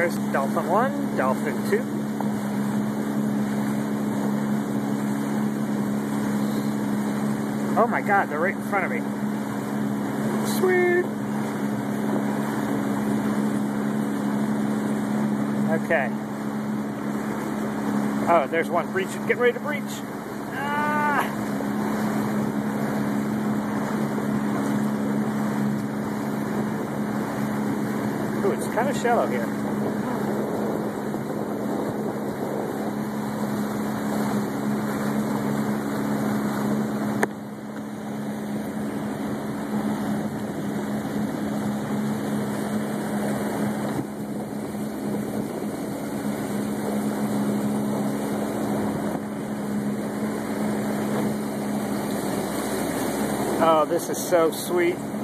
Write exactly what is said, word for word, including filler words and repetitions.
There's Dolphin one, Dolphin two. Oh my god, they're right in front of me. Sweet. Okay. Oh, there's one breaching. Get ready to breach. Ah! Ooh, it's kind of shallow here. Oh, this is so sweet.